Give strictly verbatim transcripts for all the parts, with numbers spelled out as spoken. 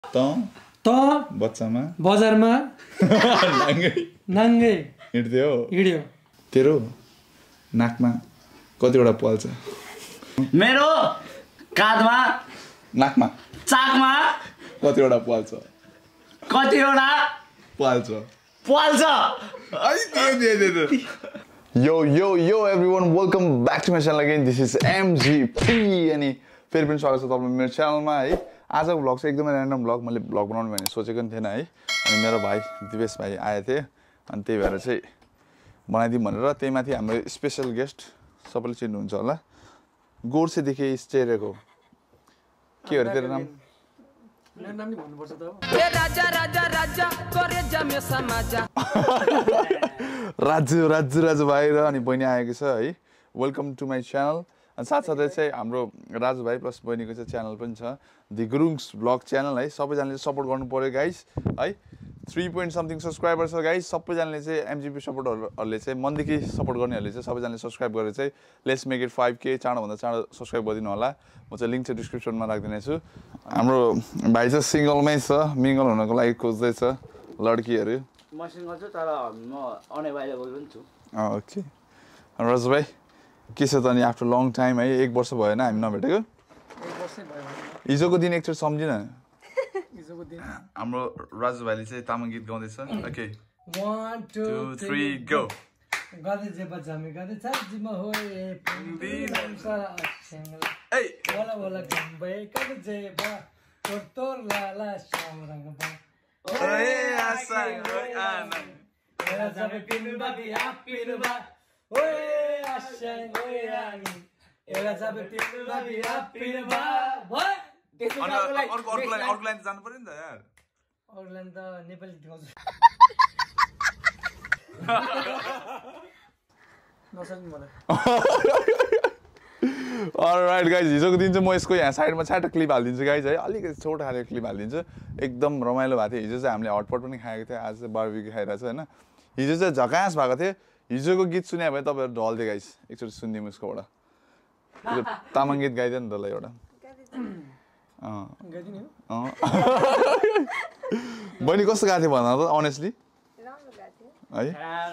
त त बच्चामा बजारमा नाङ्गे नाङ्गे हिँड्थ्यो हिँड्यो तेरो नाकमा कतिवटा पाल छ मेरो काँधमा नाकमा चाकमा कतिवटा पाल छ कतिवटा पाल छ पाल छ yo yo yo everyone welcome back to my channel again this is MGP अनि फेरि पनि स्वागत छ तपाईँ मेरो च्यानलमा है आजको भ्लग चाहिँ एकदमै ऱ्यान्डम भ्लग मैले भ्लग बनाउनु भने सोचेको पनि थिएन है अनि मेरो भाइ दिपेश भाइ आएको थिए अनि त्यही भएर चाहिँ बनाइदिउँ भनेर त्यही माथि हाम्रो स्पेसल गेस्ट सबैले चिन्नुहुन्छ होला गोर्सेदेखि स्टेरेको के हो तेरो नाम राजु राजु राजु भाइ र अनि बहिनी आएको छ है वेलकम टु माई च्यानल अनि साथसाथै चाहिँ हाम्रो राजु भाइ प्लस बहिनीको चाहिँ च्यानल पनि छ दि गुरुङ्स ब्लग च्यानल है सबैजनाले सपोर्ट गर्नु पऱ्यो गाइस है थ्री पोइन्ट समथिङ सब्सक्राइबर छ गाइस सबैजनाले चाहिँ एमजिपी सपोर्टरहरूले चाहिँ मनदेखि सपोर्ट गर्नेहरूले चाहिँ सबैजनाले सब्सक्राइब गरेर चाहिँ लेट्स मेक इट फाइभ के चाँडोभन्दा चाँडो सब्सक्राइब गरिदिनु होला म चाहिँ लिङ्क चाहिँ डिस्क्रिप्सनमा राखिदिनेछु हाम्रो भाइ चाहिँ सिङ्गलमै छ मिङ्गल हुनको लागि खोज्दैछ लड्कीहरू म सिङ्गल छु तर म अनएभाइलेबल पनि छु ओके राजु भाइ के छ त अनि आफ्टर लङ टाइम है एक वर्ष भएन हामी नभेटेको हिजोको दिन एकचोटि सम्झिन हाम्रो राजु भाइले चाहिँ तामाङ गीत गाउँदैछ okay one two three go गदे जे बजामे गदे चार्जिमा होए पिन्दिम सारा अक्षंगला ए वाला वाला गम्बे गदे जे बा तोर तोर लाला शामरंग बा ओए आसा ओए आना मेरा जामे पिनुबा बिया पिनुबा ओए आशंग ओए आनी एरा जामे पिनुबा बिया पिनुबा ओए अनि अर्को अर्को लाइन अर्को लाइन जानु पर्यो नि त यार अर्को लाइन त नेपाली गाउँछ नसक्नु मलाई अलराइट गाइज हिजोको दिन चाहिँ म यसको यहाँ साइडमा छ्याटो क्लिप हालिदिन्छु गाइज है अलिकति छोटो खाले क्लिप हालिदिन्छु एकदम रमाइलो भएको थियो हिजो चाहिँ हामीले हटपट पनि खाएको थियो आज चाहिँ बारबिक्यू खाइरहेको छ होइन हिजो चाहिँ झकास भएको थियो हिजोको गीत सुने भए तपाईँहरू ढल्थ्यो गाइज एकचोटि सुनिदिउँ उसकोबाट तामाङ गीत गाइदियो नि त ल एउटा बहिनी कस्तो गएको थियो भन त अनेस्टली है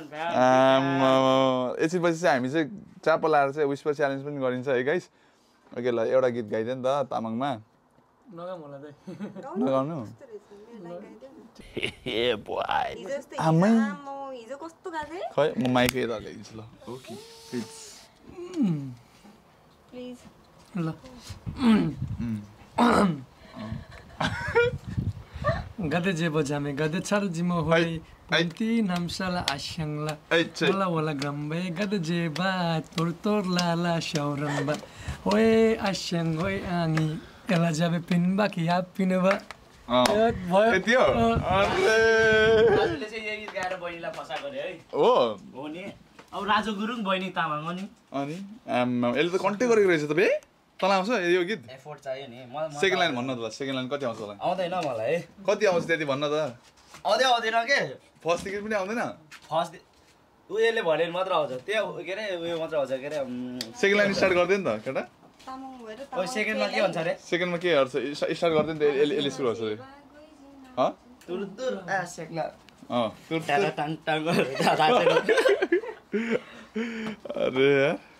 एकछिन पछि चाहिँ हामी चाहिँ चापो लाएर चाहिँ विस्पर च्यालेन्ज पनि गरिन्छ है गाइस ओके ल एउटा गीत गाइदियो नि त तामाङमा नगाउनु खै म माइक यता ल्याइदिन्छु ल ओके प्लिज ल गदे जे बजामे गदे छर जिमो होई पंती नमसला आशंगला वला वला गम्बे गदे जे बा तोर तोर लाला शौरंबा होए आशंग होए आनी एला जाबे पिनबा कि या पिनबा अ भयो अरे राजुले चाहिँ यही गीत गाएर बहिनीलाई फसा गरे है हो हो नि अब राजु गुरुङ बहिनी तामाङ हो नि अनि आम यसले त कन्ट्याक्ट गरेको रहेछ त बे तँलाई आउँछ यो गीत एफोर्ट चाहियो नि मलाई सेकेन्ड लाइन भन्न त ल सेकेन्ड लाइन कति आउँछ होला आउँदैन मलाई है कति आउँछ त्यति भन्न त आउँदै आउँदैन के फर्स्ट टिकट पनि आउँदैन फर्स्ट उयोले भनेर मात्र आउँछ त्यो के अरे उयो मात्र आउँछ के अरे सेकेन्ड लाइन स्टार्ट गर्दैन त केटा ओ सेकेन्डमा के भन्छ अरे सेकेन्डमा के गर्छ स्टार्ट गर्दैन त यसले सुरु गर्छ ह तुर तुर आ सेक्ला अ तुर टाटा टाङ टाङ अरे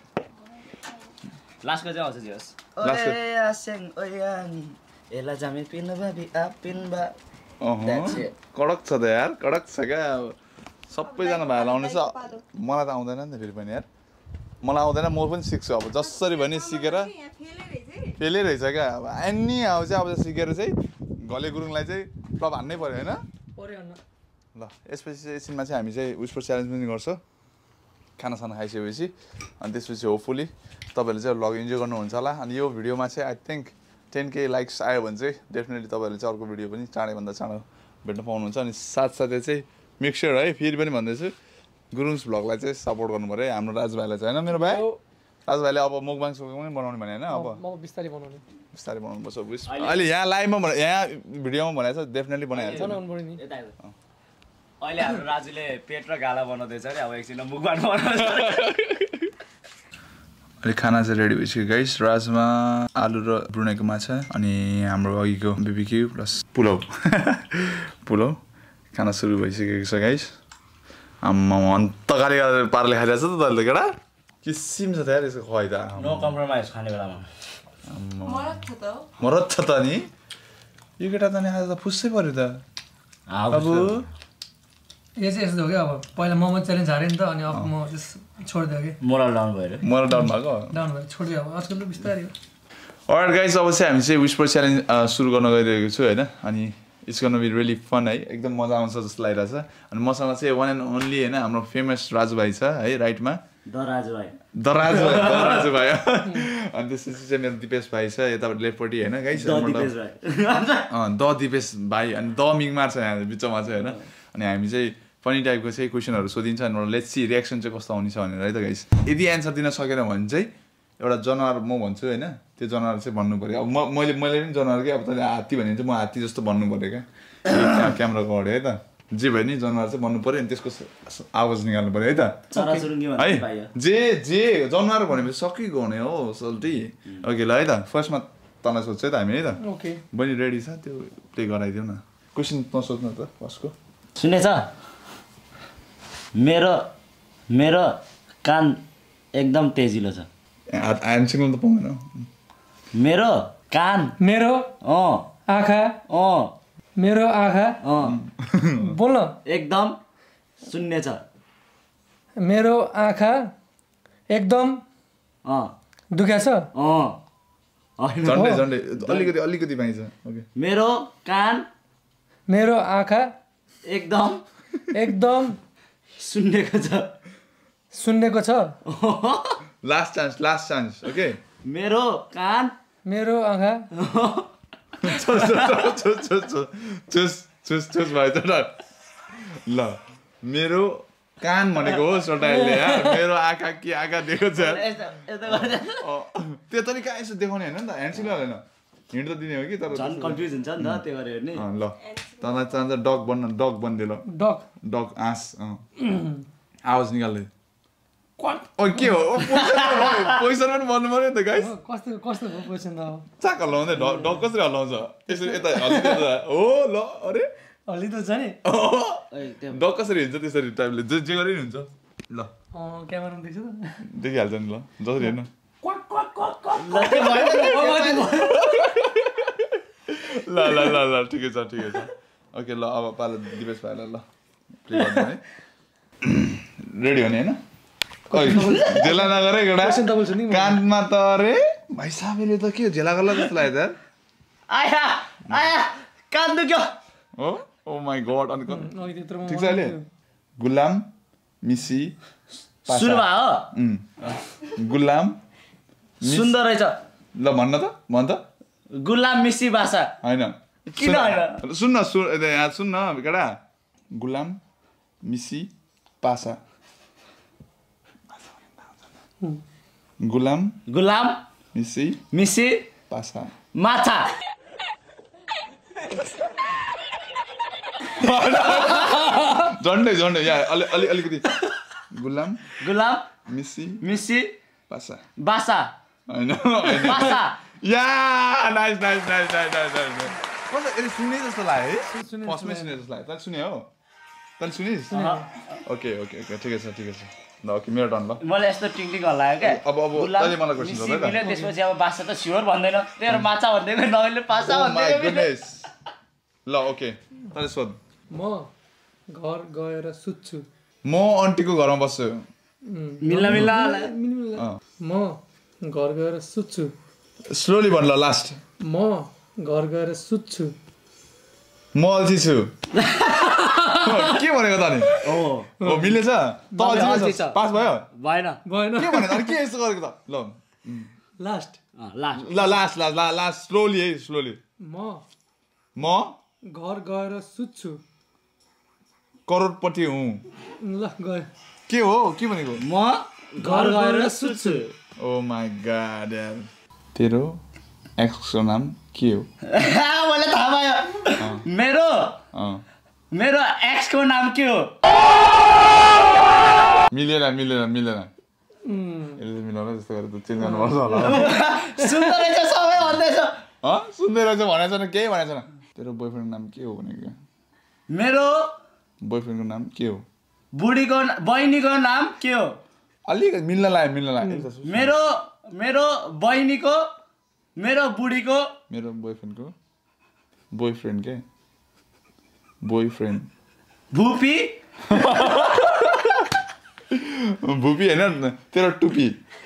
लास्टको चाहिँ आउँछ जियोस् लास्टको ओए आसेङ ओए आनी एला जामे पिनबा बि आ पिनबा अह कडक छ त यार कडक छ क्या सबैजना भाइ लाउने छ मलाई त आउँदैन नि त फेरि पनि यार मलाई आउँदैन म पनि सिक्छु अब जसरी भने सिकेर फेलै रहेछ क्या अब एनी आउ चाहिँ अब सिकेर चाहिँ घले गुरुङलाई चाहिँ क्लब हान्नै पऱ्यो होइन ल यसपछि चाहिँ एकछिनमा चाहिँ हामी चाहिँ उयसको च्यालेन्ज पनि गर्छ खानासाना खाइसकेपछि अनि त्यसपछि होपफुली तपाईँहरूले चाहिँ भ्लग इन्जोय गर्नुहुन्छ होला अनि यो भिडियोमा चाहिँ I think ten K likes आयो भने चाहिँ डेफिनेटली तपाईँहरूले चाहिँ अर्को भिडियो पनि चाँडैभन्दा चाँडो भेट्न पाउनुहुन्छ अनि साथसाथै चाहिँ मिक्सर है फेरि पनि भन्दैछु गुरुङ्स भ्लगलाई चाहिँ सपोर्ट गर्नु पऱ्यो है हाम्रो राजुभाइलाई चाहिँ होइन मेरो भाइ राजुभाइले अब मुखबाङ सुखबाङ बनाउने भने होइन अब बिस्तारै बनाउने बिस्तारै बनाउनुपर्छ अहिले यहाँ लाइभमा भने यहाँ भिडियोमा भनेको छ डेफिनेटली बनाइहाल्छ अहिले हाम्रो राजुले पेट र गाला बनाउँदैछ अरे अब एकछिन मुखबाट बनाउँछ अहिले खाना चाहिँ रेडी भइसक्यो गाइस राजमा आलु र ब्रुनेको माछा अनि हाम्रो अघिको बीबीक्यू प्लस पुलाउ पुलाउ खाना सुरु भइसकेको छ गाइस आम्मा अन्त गाली पारले खाइरहेछ त तैँले केटा किसिम छ त यार यसको खुवाइ त नो कम्प्रोमाइज खाने बेलामा मरत छ त मरत छ त नि यो केटा त नि आज त फुस्सै पर्यो त अब यो चाहिँ यस्तो हो क्या अब पहिला मोमो च्यालेन्ज हारेँ नि त अनि अब म छोडिदियो कि मोरल डाउन भयो रे मोरल डाउन भएको डाउन भयो छोडिदियो अब आजकल त बिस्तारै हो अलराइट गाइस अब चाहिँ हामी चाहिँ विस्पर च्यालेन्ज सुरु गर्न गइरहेको छु हैन अनि it's gonna be really fun है एकदम मजा आउँछ जस्तो लागिरहेछ अनि मसँग चाहिँ वान एन्ड ओन्ली हैन हाम्रो फेमस राजु भाइ छ है राइटमा द राजु भाइ द राजु भाइ द राजु भाइ अनि त्यसपछि चाहिँ मेरो दिपेश भाइ छ यताबाट लेफ्टपट्टि हैन गाइस द दिपेश भाइ अँ द दिपेश भाइ अनि द मिङमार छ यहाँ बिचमा चाहिँ हैन अनि हामी चाहिँ फनी टाइपको चाहिँ क्वेसनहरू सोधिन्छ अनि लेट्स सी रियाक्सन चाहिँ कस्तो आउने छ भनेर है त गाइस यदि एन्सर दिन सकेन भने चाहिँ एउटा जनावर म भन्छु हैन त्यो जनावर चाहिँ भन्नु पर्यो अब म मैले मैले पनि जनावर कि अब तैँले हात्ती भने चाहिँ म हात्ती जस्तो भन्नु पर्यो क्या क्यामेराको अगाडि है त जे भयो नि जनावर चाहिँ भन्नु पर्यो अनि त्यसको आवाज निकाल्नु पर्यो है त है जे जे जनावर भनेपछि सकिगयो भने हो सल्टी ओके ल है त फर्स्टमा तँलाई सोध्छ है त हामी है त ओके बहिनी रेडी छ त्यो प्ले गराइदिउ न क्वेसन नसोध्नु त फर्स्टको सुनेछ मेरो मेरो कान एकदम तेजिलो छ आन्सिङ त पाउँदैन मेरो कान मेरो अँ आँखा अँ मेरो आँखा अँ बोल्न एकदम शून्य छ मेरो आँखा एकदम अँ दुख्या छ अँ झन्डै झन्डै अलिकति अलिकति पाइन्छ ओके मेरो कान मेरो आँखा एकदम एकदम सुन्नेको छ सुन्नेको छ last chance last chance okay मेरो कान मेरो आँखा चुस चुस चुस भयो त ल मेरो कान भनेको हो सोटाइलले यार मेरो आँखा के आँखा दिएको छ त्यो तरिका यसो देखाउने होइन नि त ह्यान्ड सिग्नल होइन हिँड त दिने हो कि तर झन् कन्फ्युज हुन्छ नि त त्यो गऱ्यो भने ल तँलाई चाहन्छ डग बन्न डग बनिदिए ल डग डग आँस आवाज निकाल्दै ओ के हो पोजिसन पनि भन्नु पर्यो नि त गाइस कस्तो कस्तो हो पोजिसन त अब चाक हल्लाउँदै डग कसरी हल्लाउँछ यसरी यता हल्लिँदै हो ल अरे हल्ली त छ नि डग कसरी हिँड्छ त्यसरी टाइपले जे जे गरे नि हुन्छ ल क्यामेरामा देख्छु त देखिहाल्छ नि ल जसरी हेर्नु ल ल ल ल ठिकै छ ठिकै छ ओके ल अब पालो दिपेश भाइलाई ल प्ले गर्नु है रेडी हो नि होइन झेला नगरे एउटा कानमा त अरे भाइ साहबले त के झेला गर्ला जस्तो लाग्यो त आया आया कान दुख्यो हो ओ माई गॉड अनि ठिक छ अहिले गुलाम मिसी सुरु भयो हो गुलाम सुन्दर रहेछ ल भन्न त भन त गुलाम मिसी भाषा होइन किन होइन सुन्न यहाँ सुन्न केटा गुलाम मिसी पासा गुलाम गुलाम मिसी मिसी पासा माछा झन्डै झन्डै यहाँ अलि अलि अलिकति गुलाम गुलाम मिसी मिसी पासा बासा होइन बासा या nice nice nice nice nice nice कस्तो यसले सुने जस्तो लाग्यो है फर्स्टमै सुने जस्तो लाग्यो तैँले सुने हो तैँले सुनिस् ओके ओके ओके ठिकै छ ठिकै छ ल ओके मेरो टर्न ल मलाई यस्तो टिङ टिङ हल्लायो क्या अब अब तैँले मलाई क्वेसन सोध है त त्यसपछि अब बासा त स्योर भन्दैन तेरो माछा भन्दैको नहिले पासा भन्दैको ल ओके तैँले सोध म घर गएर सुत्छु म आन्टीको घरमा बस्छु मिल्ला मिल्ला म घर गएर सुत्छु स्लोली भन ल लास्ट म घर गएर सुत्छु म अल्छी छु के भनेको त नि हो हो मिलेछ त अल्छी छ पास भयो भएन भएन के भनेको अनि के यस्तो गरेको त ल लास्ट लास्ट ल लास्ट लास्ट लास्ट स्लोली है स्लोली म म घर गएर सुत्छु करोडपति हुँ ल गयो के हो के भनेको म घर गएर सुत्छु ओ माई गॉड यार तेरो एक्सको नाम के हो मलाई थाहा भयो मेरो मेरो एक्सको नाम के हो मिलेन मिलेन मिलेन यसले मिलाउन जस्तो गरेर त चेन्ज गर्नुपर्छ होला सुन्दै रहेछ सबै भन्दैछ अँ सुन्दै रहेछ भनेको छैन केही भनेको छैन तेरो बोयफ्रेन्डको नाम के हो भनेको मेरो बोयफ्रेन्डको नाम के हो बुढीको बहिनीको नाम के हो अलिक मिल्न लाग्यो मिल्न लाग्यो मेरो मेरो बहिनीको मेरो बुढीको मेरो बोयफ्रेन्डको बोयफ्रेन्ड के बोयफ्रेन्ड भुपी भुपी होइन तेरो टुपी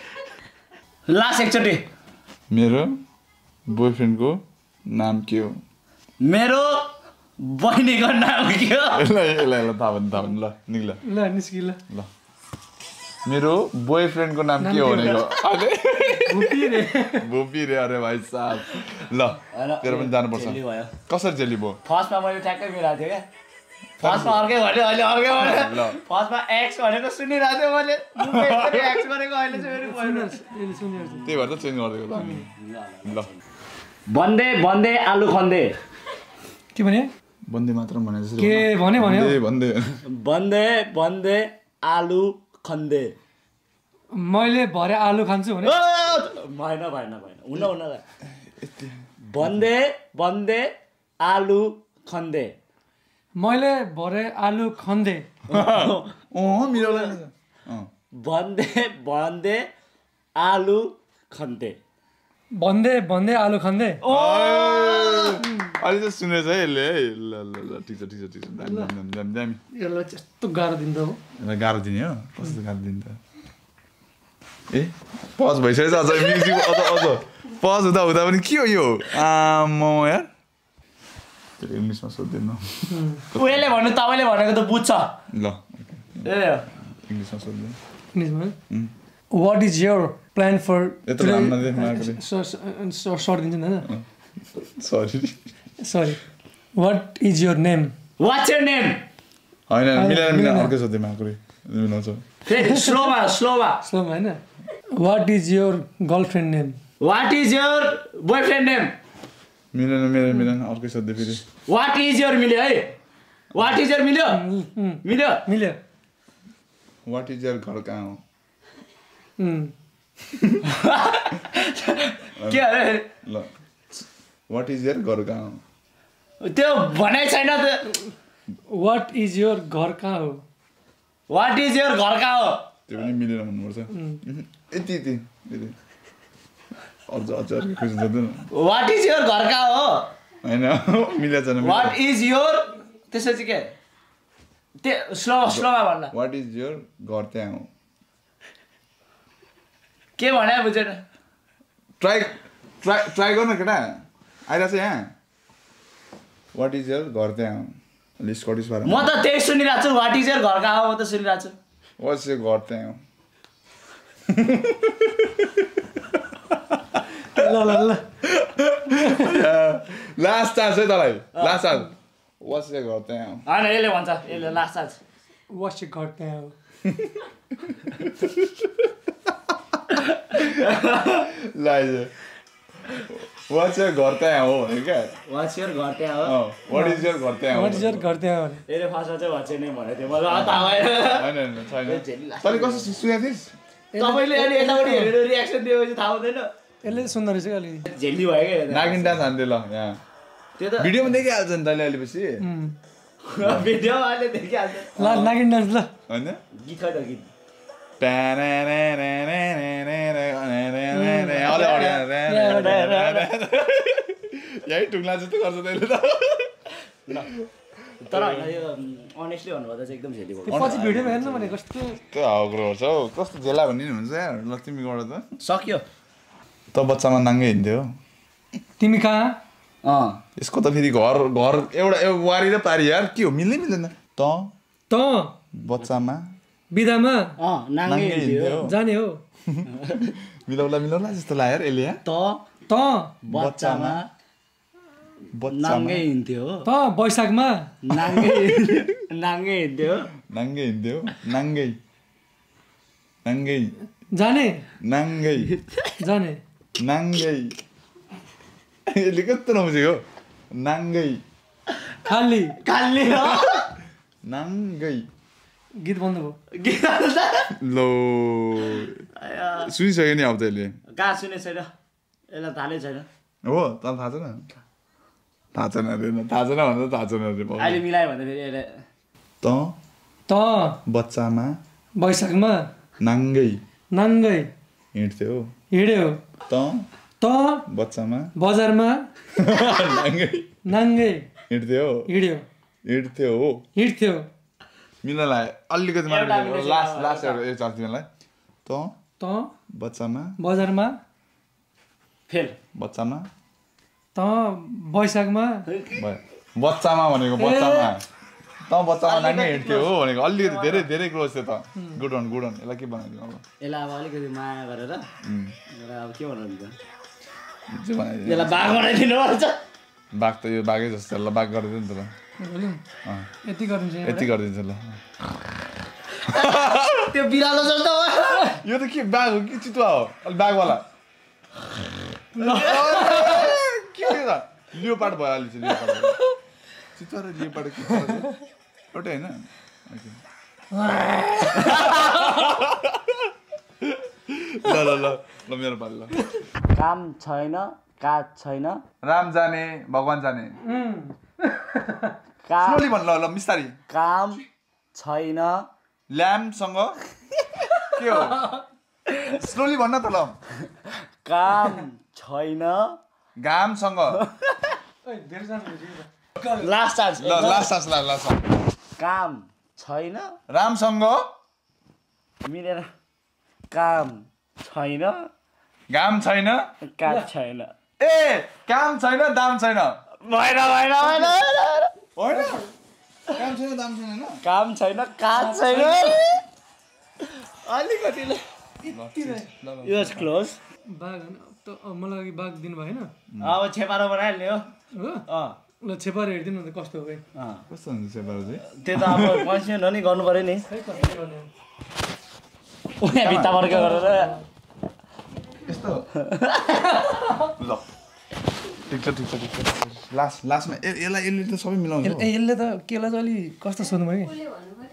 लास्ट एकचोटि मेरो बोयफ्रेन्डको नाम के हो मेरो बहिनीको नाम के हो ल ल ल थाहा भयो थाहा भयो ल निक्ल ल निस्कि ल ल मेरो बोयफ्रेन्डको नाम के हो भनेको भुपी रे भुपी रे अरे भाइ साहब ल तेरो पनि जानुपर्छ कसरी जेली भयो फर्स्टमा मैले ट्याक्कै मिलाएको थिएँ क्या फर्स्टमा अर्कै भन्यो अहिले अर्कै भन्यो फर्स्टमा एक्स भनेको सुनिरहेको थिएँ मैले एक्स गरेको अहिले चाहिँ त्यही भएर त चेन्ज गरिदिएको त हामी ल बन्दे बन्दे आलु खन्दे के भने बन्दे मात्र भने जसरी के भने भन्यो बन्दे बन्दे बन्दे आलु खन्दे मैले भरे आलु खान्छु भने भएन भएन भएन हुन हुन बन्दे बन्दे आलु खन्दे मैले भरे आलु खन्दे अँ मिलाउला बन्दे बन्दे आलु खन्दे भन्दै भन्दै आलु खन्दे अहिले चाहिँ सुनेछ है यसले है ल ल ल ठिक छ ठिक छ ठिक छ दामी दामी दामी दामी यसलाई त्यस्तो गाह्रो दिन्छ हो यसलाई गाह्रो दिने हो कस्तो गाह्रो दिन्छ ए पज भइसकेछ अझ म्युजिक अझ अझ पज हुँदा हुँदा पनि के हो यो आम्म यार त्यो इङ्ग्लिसमा सोध्दैन उहिले भन्नु तपाईँले भनेको त बुझ्छ ल ए इङ्ग्लिसमा सोध्दैन इङ्ग्लिसमा what is your plan for यत्रो राम्रो देख्न सर्ट दिन्छ नि होइन sorry sorry what is your name what's your name होइन मिलेर मिलेर अर्कै सोध्दै माकुरी मिलाउँछ फेरि स्लोमा स्लोमा स्लोमा होइन what is your girlfriend name what is your boyfriend name मिलेन मिलेन मिलेन अर्कै सोध्दै फेरि वाट इज योर मिल्यो है वाट इज योर मिल्यो मिल्यो मिल्यो वाट इज योर घर कहाँ हो के अरे ल वाट इज योर घर कहाँ हो त्यो भनाइ छैन त वाट इज योर घर कहाँ हो वाट इज योर घर कहाँ हो त्यो पनि मिलेर भन्नुपर्छ यति यति यति अझ अझ अर्को क्वेसन सोध्दैन वाट इज योर घर कहाँ हो होइन मिलेको छैन वाट इज योर त्यसपछि के त्यो स्लो स्लोमा भन्ला वाट इज योर घर त्यहाँ हो के भने बुझेन ट्राई ट्राई ट्राई गर्नु केटा आइरहेको छ यहाँ वाट इज योर घर त्यहाँ हो अलिक स्कटिस पारा म त त्यही सुनिरहेको छु वाट इज योर घर कहाँ हो म त सुनिरहेको छु वाट्स योर घर त्यहाँ हो ल ल ल लास्ट चान्स है तँलाई लास्ट चान्स वाट्स योर घर त्यहाँ हो होइन यसले भन्छ यसले लास्ट चान्स वाट्स योर घर त्यहाँ हो लाइज वाट्स योर घर त्यहाँ हो भने क्या वाट्स योर घर त्यहाँ हो वाट इज योर घर त्यहाँ हो वाट इज योर घर त्यहाँ हो यसले फर्स्टमा चाहिँ वाट्स योर नेम भनेको थियो मलाई थाहा भएन होइन होइन छैन तैँले कस्तो सुनेको थिइस् तपाईँले अहिले यतापट्टि हेरेर रियाक्सन दिएपछि थाहा हुँदैन यसले सुन्दो रहेछ क्या अलिकति झेल्ली भयो क्या नागिन डान्स हान्थ्यो ल यहाँ त्यो त भिडियोमा देखिहाल्छ नि तैँले अहिले पछि भिडियो अहिले देखिहाल्छ ल नागिन डान्स ल होइन गीत खै त गीत यही टुङ्ला जस्तो गर्छ तैँले त तर होइन यो अनेस्टली भन्नुपर्दा चाहिँ एकदम झेली भयो त्यो पछि भिडियोमा हेर्नु भने कस्तो त्यो हाउग्रो छ हौ कस्तो झेला भन्ने नि हुन्छ यार ल तिमी गर त सक्यो त बच्चामा नाङ्गै हिँड्थ्यो तिमी कहाँ अँ यसको त फेरि घर घर एउटा एउटा वारी र पारी यार के हो मिल्दै मिल्दैन त त बच्चामा बिदामा अँ नाङ्गे हिँड्थ्यो जाने हो मिलाउला मिलाउला जस्तो लाग्यो यार यसले त त बच्चामा नाङ्गे हिँड्थ्यो त वैशाखमा नाङ्गे नाङ्गे हिँड्थ्यो नाङ्गै हिँड्थ्यो नाङ्गै नाङ्गै जाने नाङ्गै जाने नाङ्गै यसले कस्तो नबुझेको नाङ्गै खाली खाली नाङ्गै गीत बन्द भयो गीत लो सुनिसक्यो नि अब तैँले कहाँ सुने छैन यसलाई थालै छैन हो तँलाई थाहा छैन थाहा छैन अरे थाहा छैन भन्दा थाहा छैन अरे अहिले मिलायो भने फेरि यसले त त बच्चामा वैशाखमा नाङ्गै नाङ्गै हिँड्थ्यो हिँड्यो त त बच्चामा बजारमा नाङ्गै नाङ्गै हिँड्थ्यो हिँड्यो हिँड्थ्यो हो हिँड्थ्यो मिल्नलाई अलिकति मात्र लास्ट लास्ट एउटा एक चान्स तिमीलाई त त बच्चामा बजारमा फेल बच्चामा त वैशाखमा भयो बच्चामा भनेको बच्चामा त बच्चामा नाङ्गै हिँड्थ्यो हो भनेको अलिकति धेरै धेरै क्लोज थियो त गुड वान गुड वान यसलाई के बनाइदिनु अब यसलाई अब अलिकति माया गरेर अब के भन्नु त जे बनाइदिनु यसलाई बाघ बनाइदिनु पर्छ बाघ त यो बाघै जस्तो ल बाघ गरिदिनु नि त ल यति गरिन्छ यति गरिदिन्छु ल त्यो बिरालो जस्तो हो यो त के बाघ हो कि चितुवा हो अलि बाघवाला के हो त लियोपार्ड भयो अलि चाहिँ लियोपार्ड भयो चितुवा र लियोपार्ड के एउटै होइन ल ल ल ल मेरो पालि ल काम छैन काज छैन राम जाने भगवान जाने स्लोली भन् ल ल मिस्तारी काम छैन ल्याम्पसँग के हो स्लोली भन्न त ल काम छैन घामसँग लास्ट चान्स ल लास्ट चान्स ल लास्ट काम छैन रामसँग मिलेर काम छैन घाम छैन काज छैन ए काम छैन दाम छैन भएन भएन भएन होइन काम छैन दाम छैन होइन काम छैन काज छैन अलिकति यो क्लोज बाघ त मलाई अघि बाघ दिनु भएन अब छेपारो बनाइहाल्ने हो हो ल छेपाएर हेरिदिनु न त कस्तो हो कस्तो हुन्छ सेपारो चाहिँ त्यो त अब कन्सिडर हो नि गर्नु पर्यो नि भित्ता वर्ग गरेर यस्तो ल ठिक छ ठिक छ ठिक छ लास्ट लास्टमा यसलाई यसले त सबै मिलाउँछ ए यसले त केलाई चाहिँ अलि कस्तो सोध्नु भयो कि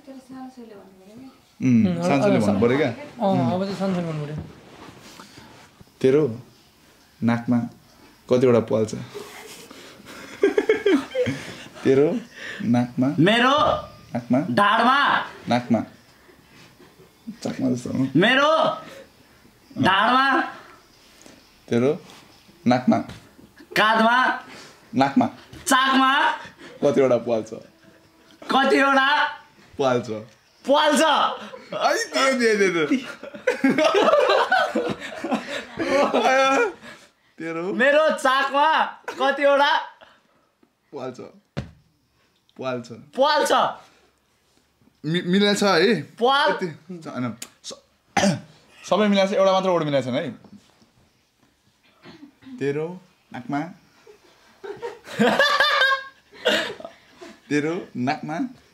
सानोले भन्नु पऱ्यो क्या अँ अब चाहिँ सानो सानो भन्नु पऱ्यो तेरो नाकमा कतिवटा पाल छ तेरो नाकमा मेरो नाकमा ढाडमा नाकमा चाकमा जस्तो मेरो ढाडमा तेरो नाकमा काँधमा नाकमा चाकमा कतिवटा पाल छ कतिवटा पाल छ पाल छ आई दियो दियो दियो तेरो मेरो चाकमा कतिवटा पाल छ पाल छ पाल छ मिलाएको छ है पाल होइन सबै मिलाएको छ एउटा मात्र वर्ड मिलाएको छैन है तेरो नाकमा तेरो नाकमा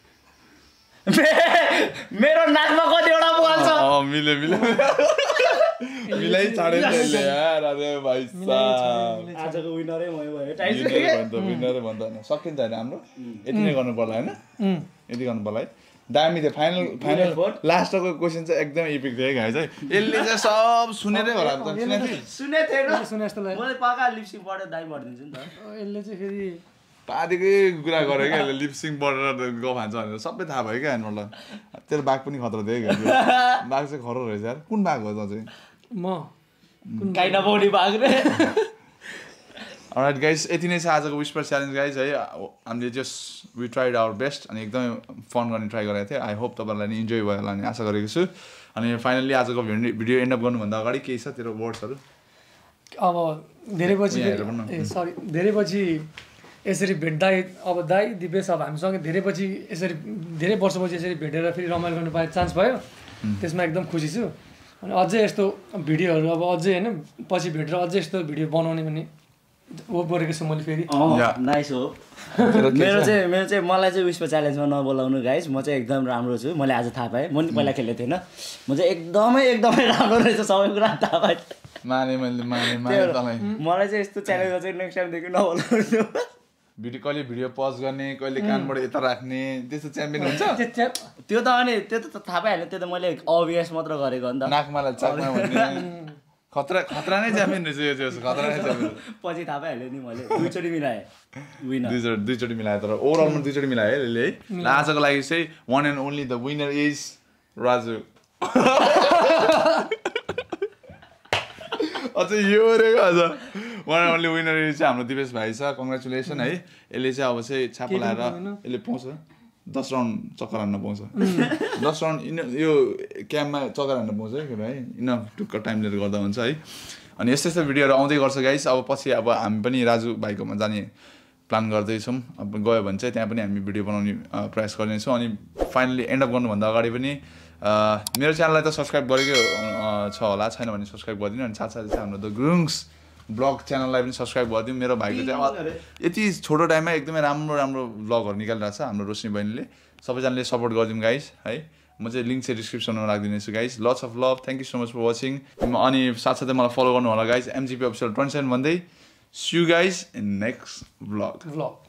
मेरो नाकमा कतिवटा पाल छ मिले मिले मिलाइ छाडे यार अरे भाइ साहब आजको विनरै मै भयो विनरै भन्छ होइन सकिन्छ होइन हाम्रो यति नै गर्नु पर्ला होइन यति गर्नु पर्ला है दामी थियो फाइनल फाइनल लास्टको क्वेसन चाहिँ एकदम इपिक थियो है चाहिँ यसले चाहिँ सब सुनेरै होला सुने थिएन सुने जस्तो लाग्यो मैले पक्का लिपसिङ पढेर दाइ भरिदिन्छु नि त यसले चाहिँ फेरि पादिकै कुरा गर्यो क्या यसले लिपसिङ पढेर ग भान्छ भनेर सबै थाहा भयो क्या मतलब तेरो बाघ पनि खतरा थियो है बाघ चाहिँ खरो रहेछ यार कुन बाघ हो त चाहिँ म काइ नपाउने बाघ रे अलराइट गाइस यति नै छ आजको विस्पर च्यालेन्ज गाइस है हामीले just we tried our best अनि एकदमै फन गर्ने ट्राई गरेको थिएँ आई होप तपाईँहरूलाई नि इन्जोय भयो होला नि आशा गरेको छु अनि फाइनल्ली आजको भिडियो एन्ड अप गर्नुभन्दा अगाडि केही छ तेरो वर्ड्सहरू अब धेरै पछि ए सरी धेरै पछि यसरी भेट्दा अब दाइ दिपेश अब हामीसँग धेरै पछि यसरी धेरै वर्षपछि यसरी भेटेर फेरि रमाइलो गर्नु पाए चान्स भयो त्यसमा एकदम खुसी छु अनि अझै यस्तो भिडियोहरू अब अझै होइन पछि भेटेर अझै यस्तो भिडियो बनाउने भन्ने होप गरेको छु मैले फेरि नाइस हो मेरो चाहिँ मेरो चाहिँ मलाई चाहिँ विस्पर च्यालेन्जमा नबोलाउनु गाइस म चाहिँ एकदम राम्रो छु मैले आज थाहा पाएँ म नि पहिला खेलेको थिएन म चाहिँ एकदमै एकदमै राम्रो रहेछ सबै कुरा थाहा पाएँ माने मैले माने माने मलाई चाहिँ यस्तो च्यालेन्जमा चाहिँ नेक्स्ट टाइमदेखि नबोलाउनु भिडियो कहिले भिडियो पज गर्ने कहिले कानबाट यता राख्ने त्यस्तो च्याम्पियन हुन्छ त्यो त अनि त्यो त थाहा पाइहाल्यो त्यो त मैले अभियस मात्र गरेको नि त नाकमाला चाकमा भन्ने खतरा खतरा नै च्याम्पियन रहेछ यो चाहिँ खतरा नै च्याम्पियन पछि थाहा पाइहाल्यो नि मैले दुईचोटि मिलाएँ विनर दुईचोटि दुईचोटि मिलाएँ तर ओभरअलमा दुईचोटि मिलाएँ है यसले है आजको लागि चाहिँ one and only the winner is Raju अझ यो रहेको अझ one and only winner is चाहिँ हाम्रो दिपेश भाइ छ कङ्ग्रेचुलेसन है यसले चाहिँ अब चाहिँ छापा लाएर यसले पाउँछ दस राउन्ड चक्कर हान्न पाउँछ दस राउन्ड इन यो क्याम्पमा चक्कर हान्न पाउँछ है भाइ इनफ टुक्क टाइम लिएर गर्दा हुन्छ है अनि यस्तो यस्तो भिडियोहरू आउँदै गर्छ गाइस अब पछि अब हामी पनि राजु भाइकोमा जाने प्लान गर्दैछौँ अब गयो भने चाहिँ त्यहाँ पनि हामी भिडियो बनाउने प्रयास गर्नेछौँ अनि फाइनली एन्ड अप गर्नुभन्दा अगाडि पनि मेरो च्यानललाई त सब्सक्राइब गरेकै छ होला छैन भने सब्सक्राइब गरिदिनु अनि साथसाथै चाहिँ हाम्रो द गुरुङ्स ब्लग च्यानललाई पनि सब्सक्राइब गरिदिउँ मेरो भाइको चाहिँ यति छोटो टाइममा एकदमै राम्रो राम्रो ब्लगहरू निकालिरहेको छ हाम्रो रोशनी बहिनीले सबैजनाले सपोर्ट गरिदिउँ गाइस है म चाहिँ लिङ्क चाहिँ डिस्क्रिप्सनमा राखिदिनेछु guys lots of love thank you so much for watching अनि साथसाथै मलाई फलो गर्नु होला guys MGP official twenty seven भन्दै see you guys in next blog blog